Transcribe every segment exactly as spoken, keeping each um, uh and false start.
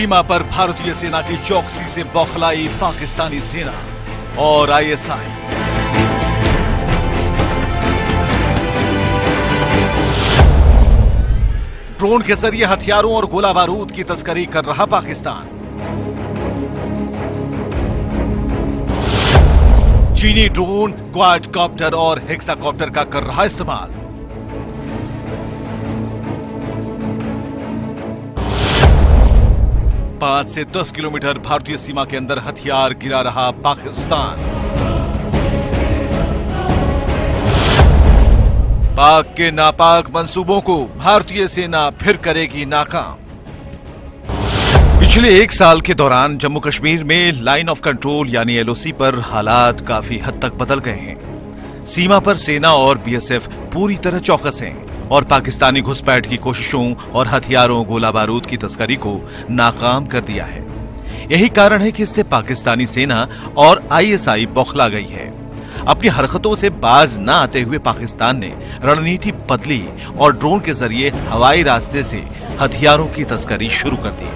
सीमा पर भारतीय सेना की चौकसी से बौखलाई पाकिस्तानी सेना और आईएसआई। ड्रोन के जरिए हथियारों और गोला बारूद की तस्करी कर रहा पाकिस्तान। चीनी ड्रोन, क्वाडकॉप्टर और हेक्साकॉप्टर का कर रहा इस्तेमाल। पांच से दस किलोमीटर भारतीय सीमा के अंदर हथियार गिरा रहा पाकिस्तान। पाक के नापाक मंसूबों को भारतीय सेना फिर करेगी नाकाम। पिछले एक साल के दौरान जम्मू कश्मीर में लाइन ऑफ कंट्रोल यानी एलओसी पर हालात काफी हद तक बदल गए हैं। सीमा पर सेना और बीएसएफ पूरी तरह चौकस हैं और पाकिस्तानी घुसपैठ की कोशिशों और हथियारों, गोला बारूद की तस्करी को नाकाम कर दिया है। यही कारण है कि इससे पाकिस्तानी सेना और आईएसआई बौखला गई है। अपनी हरकतों से बाज न आते हुए पाकिस्तान ने रणनीति बदली और ड्रोन के जरिए हवाई रास्ते से हथियारों की तस्करी शुरू कर दी।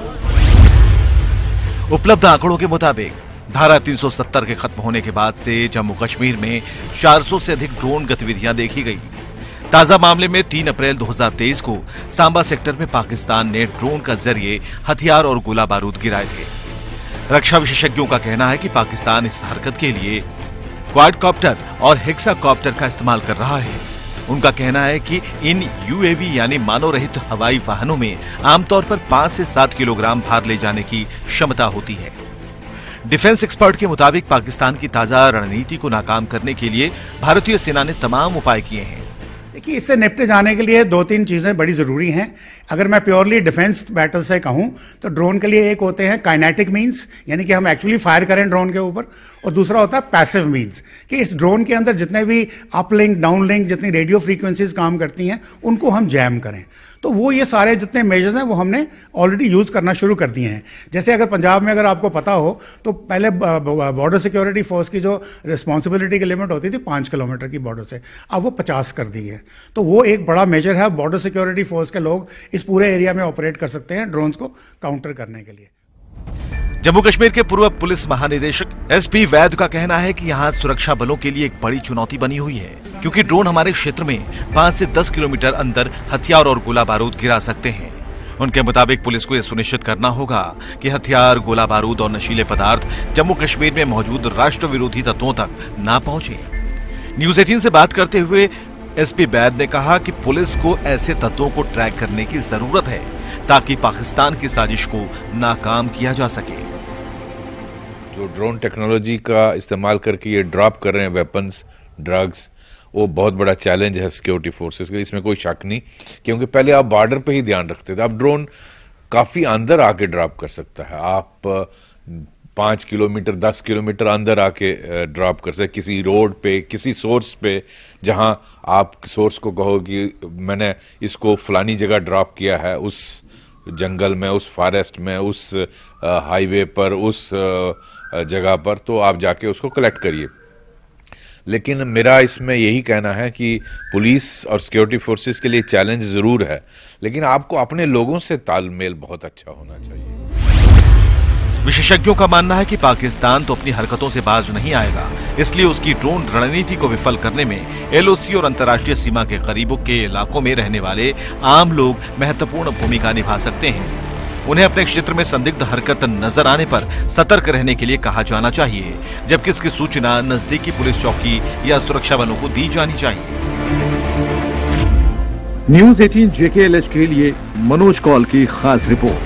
उपलब्ध आंकड़ों के मुताबिक धारा तीन सौ सत्तर के खत्म होने के बाद से जम्मू कश्मीर में चार सौ से अधिक ड्रोन गतिविधियां देखी गई। ताजा मामले में तीन अप्रैल दो हज़ार तेईस को सांबा सेक्टर में पाकिस्तान ने ड्रोन का जरिए हथियार और गोला बारूद गिराए थे। रक्षा विशेषज्ञों का कहना है कि पाकिस्तान इस हरकत के लिए क्वाडकॉप्टर और हेक्साकॉप्टर का इस्तेमाल कर रहा है। उनका कहना है कि इन यूएवी यानी मानव रहित हवाई वाहनों में आमतौर पर पांच से सात किलोग्राम भार ले जाने की क्षमता होती है। डिफेंस एक्सपर्ट के मुताबिक पाकिस्तान की ताजा रणनीति को नाकाम करने के लिए भारतीय सेना ने तमाम उपाय किए हैं। देखिए, इससे निपटे जाने के लिए दो तीन चीज़ें बड़ी ज़रूरी हैं। अगर मैं प्योरली डिफेंस बैटल से कहूं तो ड्रोन के लिए एक होते हैं काइनेटिक मीन्स, यानी कि हम एक्चुअली फायर करें ड्रोन के ऊपर, और दूसरा होता है पैसिव मीन्स कि इस ड्रोन के अंदर जितने भी अपलिंक, डाउनलिंक, जितनी रेडियो फ्रीक्वेंसीज काम करती हैं उनको हम जैम करें। तो वो ये सारे जितने मेजर्स हैं वो हमने ऑलरेडी यूज़ करना शुरू कर दिए हैं। जैसे अगर पंजाब में अगर आपको पता हो तो पहले बॉर्डर सिक्योरिटी फोर्स की जो रिस्पॉन्सिबिलिटी की लिमिट होती थी पाँच किलोमीटर की बॉर्डर से, अब वो पचास कर दी है। तो वो एक बड़ा मेजर है। बॉर्डर सिक्योरिटी फोर्स के लोग इस पूरे एरिया में ऑपरेट कर सकते हैं ड्रोन्स को काउंटर करने के लिए। जम्मू कश्मीर के पूर्व पुलिस महानिदेशक एसपी वैद का कहना है कि यहाँ सुरक्षा बलों के लिए एक बड़ी चुनौती बनी हुई है, क्योंकि ड्रोन हमारे क्षेत्र में पाँच से दस किलोमीटर अंदर हथियार और गोला बारूद गिरा सकते हैं। उनके मुताबिक पुलिस को यह सुनिश्चित करना होगा कि हथियार, गोला बारूद और नशीले पदार्थ जम्मू कश्मीर में मौजूद राष्ट्र विरोधी तत्वों तक न पहुंचे। न्यूज अठारह से बात करते हुए एसपी वैद ने कहा कि पुलिस को ऐसे तत्वों को ट्रैक करने की जरूरत है ताकि पाकिस्तान की साजिश को नाकाम किया जा सके। जो ड्रोन टेक्नोलॉजी का इस्तेमाल करके ये ड्रॉप कर रहे हैं वेपन्स, ड्रग्स, वो बहुत बड़ा चैलेंज है सिक्योरिटी फोर्सेस के, इसमें कोई शक नहीं। क्योंकि पहले आप बॉर्डर पे ही ध्यान रखते थे, अब ड्रोन काफ़ी अंदर आके ड्रॉप कर सकता है। आप पाँच किलोमीटर, दस किलोमीटर अंदर आके ड्रॉप कर सकते, किसी रोड पे, किसी सोर्स पे, जहां आप सोर्स को कहो कि मैंने इसको फलानी जगह ड्रॉप किया है, उस जंगल में, उस फॉरेस्ट में, उस हाईवे पर, उस जगह पर, तो आप जाके उसको कलेक्ट करिए। लेकिन मेरा इसमें यही कहना है कि पुलिस और सिक्योरिटी फोर्सेस के लिए चैलेंज ज़रूर है, लेकिन आपको अपने लोगों से तालमेल बहुत अच्छा होना चाहिए। विशेषज्ञों का मानना है कि पाकिस्तान तो अपनी हरकतों से बाज नहीं आएगा, इसलिए उसकी ड्रोन रणनीति को विफल करने में एलओसी और अंतर्राष्ट्रीय सीमा के करीबों के इलाकों में रहने वाले आम लोग महत्वपूर्ण भूमिका निभा सकते हैं। उन्हें अपने क्षेत्र में संदिग्ध हरकत नजर आने पर सतर्क रहने के लिए कहा जाना चाहिए, जबकि इसकी सूचना नजदीकी पुलिस चौकी या सुरक्षा बलों को दी जानी चाहिए। न्यूज अठारह जेकेएलएच के लिए मनोज कौल की खास रिपोर्ट।